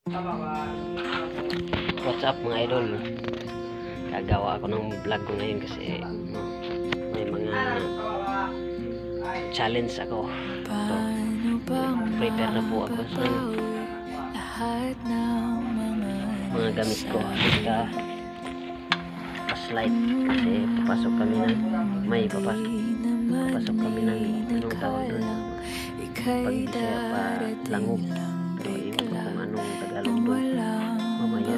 What's up mga idol? Gagawa ako ng vlog ko ngayon kasi may mga challenge ako. Ito, prepare na po ako sa mga gamit ko. Basta pa-slide kasi papasok kami ng papasok kami ng anong tawag doon, pag-isaya pa langog, pero iwan ko kung anong Tagalog doon mamaya.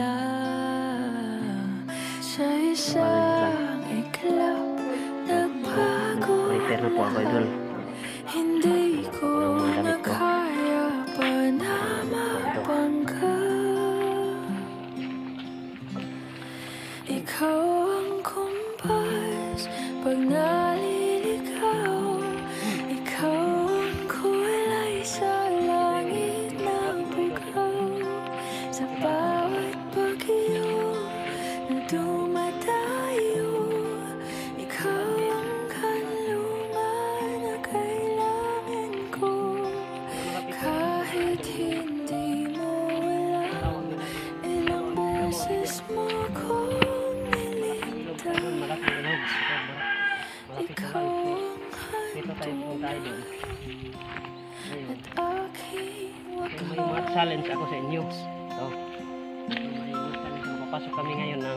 Prepare na po ako idol. Hindi ko na kaya pa na mapangka. Ikaw ang kumpas pag naliligaw. Ikaw ang kulay sa langit ng bugaw. Sa bawat bagyo na dumadayo, ikaw ang kanlungan na kailangan ko. Kahit hindi mo alam, ilang beses mo kong niligtas. Ikaw ang handog at aking May mga challenge ako sa inyo. So, may mga challenge ako. Papasok kami ngayon ng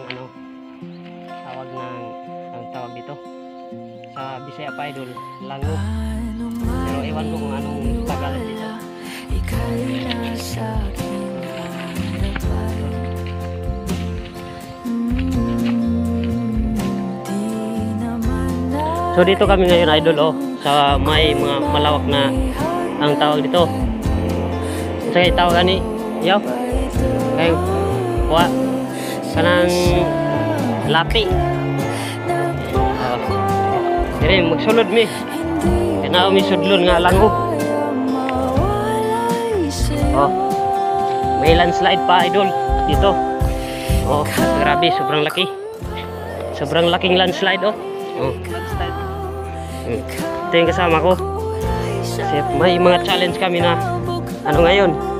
ang tawag dito sa Bisaya pa idol, langog. Pero ewan ko kung anong Tagalog dito. Ika'y nasa aking harapan. Di naman na So dito kami ngayon idol sa may mga malawak na ang tawag dito. Sa tawag ani, yaw. Kay kuha kanang lapi. Dire magsulod mi. Kana mi sudlon nga langog. May landslide pa idol dito. Grabe, sobrang laki. Sobrang laking landslide landslide. Ito yung kasama ko. Kasi may mga challenge kami na ngayon.